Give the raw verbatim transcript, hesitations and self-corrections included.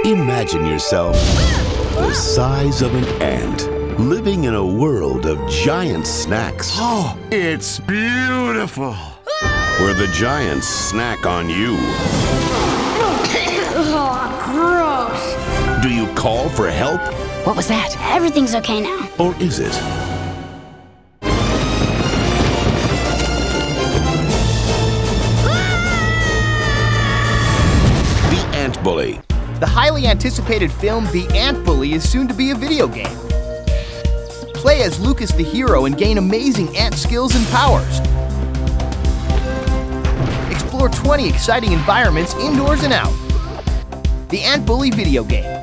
Imagine yourself the size of an ant, living in a world of giant snacks. Oh, it's beautiful. Where the giants snack on you. Oh, gross. Do you call for help? What was that? Everything's okay now. Or is it? The Ant Bully. The highly anticipated film The Ant Bully is soon to be a video game. Play as Lucas the hero and gain amazing ant skills and powers. Explore twenty exciting environments indoors and out. The Ant Bully video game.